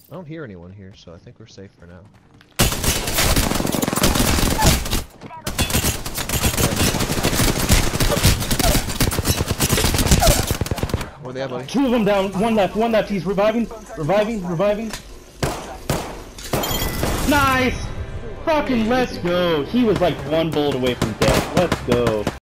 I don't hear anyone here, so I think we're safe for now. Where they at, buddy? 2 of them down, 1 left, he's reviving. Nice! Fucking let's go! He was like 1 bullet away from death, let's go.